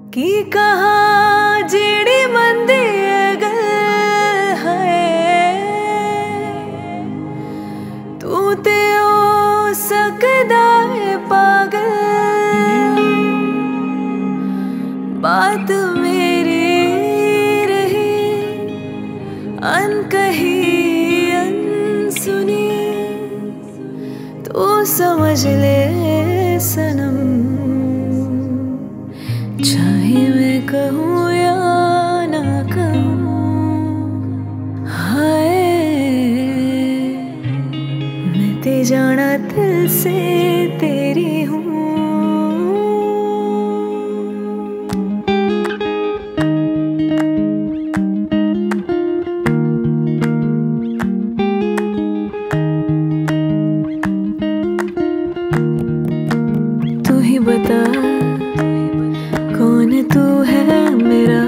की कहाँ जेड़ी मंदी गल है तू ते ओ सकदा है पागल बात मेरी रही अनकही अनसुनी तो समझ ले सनम चाहे मैं कहूँ या ना कहूँ हाय मैं ते जाना दिल से तेरी हूँ तू ही बता कौन तू है मेरा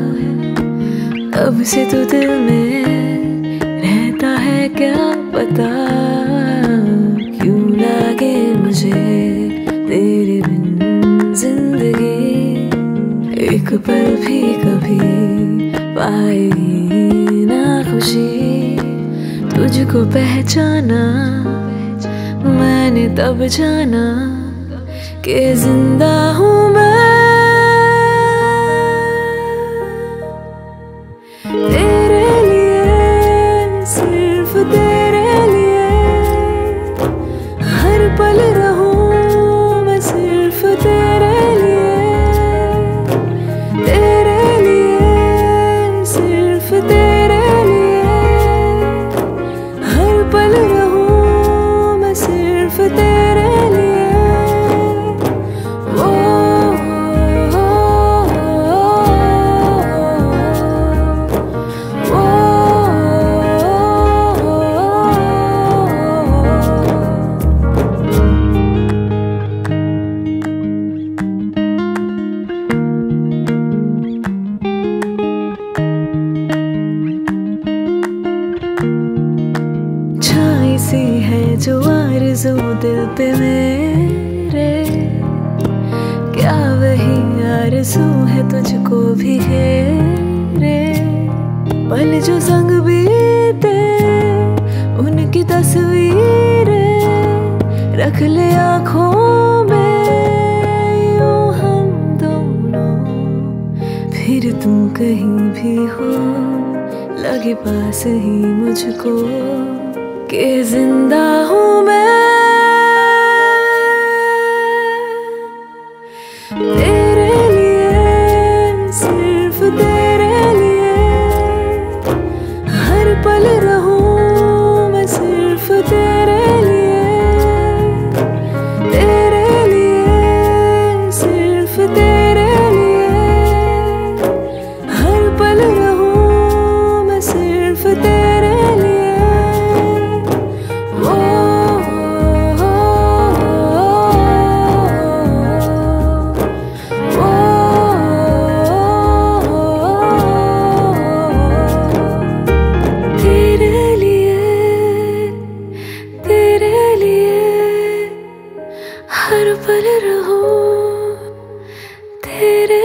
अब से तू दिल में रहता है क्या पता क्यों लागे मुझे तेरे बिन जिंदगी एक पल भी कभी पाएगी ना खुशी तुझको पहचाना मैंने तब जाना कि जिंदा हूँ मैं तेरे लिए सिर्फ तेरे लिए हर पल रहूं मैं सिर्फ तेरे लिए सिर्फ तेरे लिए हर पल रहूं मैं सिर्फ तेरे लिए जो आरज़ू दिल पे मेरे क्या वही आरज़ू है तुझको भी घेरे पल जो संग बीते उनकी तस्वीरें रख ले आँखों में यूं हम दोनों फिर तू कहीं भी हो लगे पास ही मुझको कि जिंदा हूँ मैं तेरे लिए सिर्फ तेरे लिए हर पल रहूं मैं सिर्फ तेरे लिए सिर्फ तेरे लिए हर पल रहूं मैं सिर्फ तेरे हर पल रहूं तेरे